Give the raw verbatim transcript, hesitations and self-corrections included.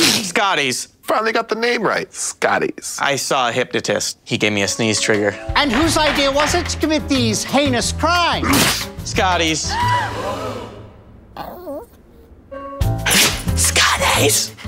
Scotties. Finally got the name right. Scotties. I saw a hypnotist. He gave me a sneeze trigger. And whose idea was it to commit these heinous crimes? Scotties. Scotties.